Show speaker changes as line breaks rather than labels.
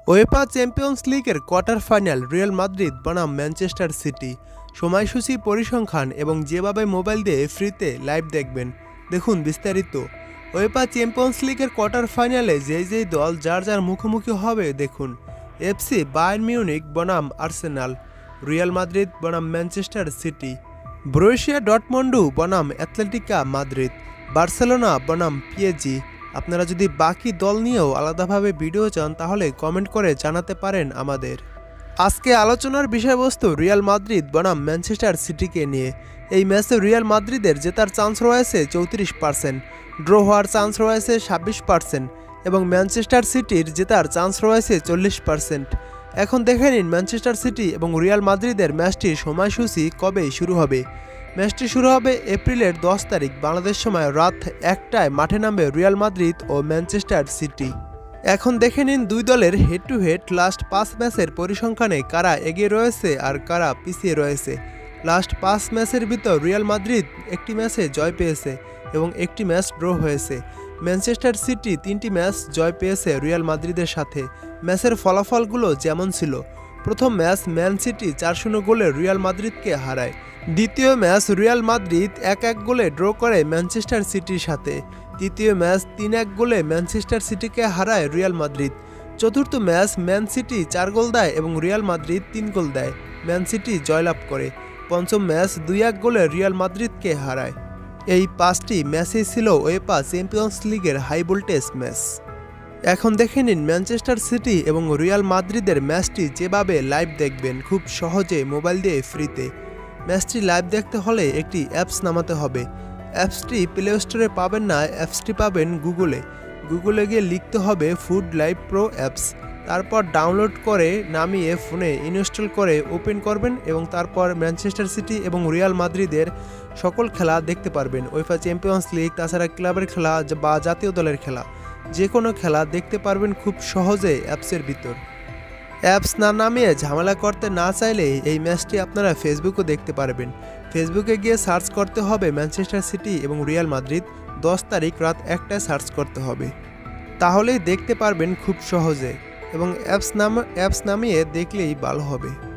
UEFA champions লিগের quarter final Real Madrid বনাম Manchester City. সময়সূচি, পরিসংখ্যান এবং যেভাবে মোবাইল দিয়ে ফ্রিতে লাইভ দেখবেন, দেখুন বিস্তারিত। ওয়েফা চ্যাম্পিয়ন্স লিগের কোয়ার্টার ফাইনালে যেই দল যার যার মুখোমুখি হবে দেখুন। এফসি বায়ার্ন মিউনিখ বনাম আর্সেনাল, রিয়াল মাদ্রিদ বনাম ম্যানচেস্টার সিটি, ব্রুসিয়া ডর্টমুন্ড বনাম অ্যাথলেটিকো মাদ্রিদ, বার্সেলোনা বনাম পিএসজি। আপনারা যদি বাকি দল নিয়েও আলাদাভাবে ভিডিও চান তাহলে কমেন্ট করে জানাতে পারেন আমাদের। আজকে আলোচনার বিষয়বস্তু রিয়াল মাদ্রিদ বনাম ম্যানচেস্টার সিটিকে নিয়ে। এই ম্যাচে রিয়াল মাদ্রিদের জেতার চান্স রয়েছে 34%, ড্র হওয়ার চান্স রয়েছে 26% এবং ম্যানচেস্টার সিটির জেতার চান্স রয়েছে 40%। এখন দেখে নিন ম্যানচেস্টার সিটি এবং রিয়াল মাদ্রিদের ম্যাচটির সময়সূচি কবে শুরু হবে। ম্যাচটি শুরু হবে এপ্রিলের 10 তারিখ বাংলাদেশ সময় রাত 1টায়। মাঠে নামবে রিয়াল মাদ্রিদ ও ম্যানচেস্টার সিটি। এখন দেখে নিন দুই দলের হেড টু হেড লাস্ট 5 ম্যাচের পরিসংখ্যানে কারা এগিয়ে রয়েছে আর কারা পিছিয়ে রয়েছে। লাস্ট 5 ম্যাচের ভিতর রিয়াল মাদ্রিদ একটি ম্যাচে জয় পেয়েছে এবং একটি ম্যাচ ড্র হয়েছে। ম্যানচেস্টার সিটি 3টি ম্যাচ জয় পেয়েছে রিয়াল মাদ্রিদের সাথে। ম্যাচের ফলাফলগুলো যেমন ছিল: প্রথম ম্যাচ ম্যান সিটি 4-0 গোলে রিয়াল মাদ্রিদকে হারায়। দ্বিতীয় ম্যাচ রিয়াল মাদ্রিদ 1-1 গোলে ড্র করে ম্যানচেস্টার সিটির সাথে। তৃতীয় ম্যাচ 3-1 গোলে ম্যানচেস্টার সিটিকে হারায় রিয়াল মাদ্রিদ। চতুর্থ ম্যাচ ম্যান সিটি 4 গোল দেয় এবং রিয়াল মাদ্রিদ 3 গোল দেয়, ম্যান সিটি জয়লাভ করে। পঞ্চম ম্যাচ 2-1 গোলে রিয়াল মাদ্রিদকে হারায়। এই 5টি ম্যাচই ছিল ওয়েফা চ্যাম্পিয়ন্স লিগের হাই ভোল্টেজ ম্যাচ। এখন দেখে নিন ম্যানচেস্টার সিটি এবং রিয়াল মাদ্রিদের ম্যাচটি যেভাবে লাইভ দেখবেন খুব সহজে মোবাইল দিয়ে ফ্রিতে। ম্যাচটি লাইভ দেখতে হলে একটি অ্যাপস নামাতে হবে। অ্যাপসটি প্লে স্টোরে পাবেন না, অ্যাপসটি পাবেন গুগলে গিয়ে লিখতে হবে ফুড লাইভ প্রো অ্যাপস। তারপর ডাউনলোড করে নামিয়ে ফোনে ইনস্টল করে ওপেন করবেন এবং তারপর ম্যানচেস্টার সিটি এবং রিয়াল মাদ্রিদের সকল খেলা দেখতে পারবেন। ওয়েফা চ্যাম্পিয়ন্স লিগ, তাছাড়া ক্লাবের খেলা বা জাতীয় দলের খেলা, যে কোনো খেলা দেখতে পারবেন খুব সহজে অ্যাপসের ভিতর। অ্যাপস না নামিয়ে ঝামেলা করতে না চাইলে এই ম্যাচটি আপনারা ফেসবুকও দেখতে পারবেন। ফেসবুকে গিয়ে সার্চ করতে হবে ম্যানচেস্টার সিটি এবং রিয়াল মাদ্রিদ, 10 তারিখ রাত 1টায় সার্চ করতে হবে, তাহলেই দেখতে পারবেন খুব সহজে এবং অ্যাপস নামিয়ে দেখলেই ভালো হবে।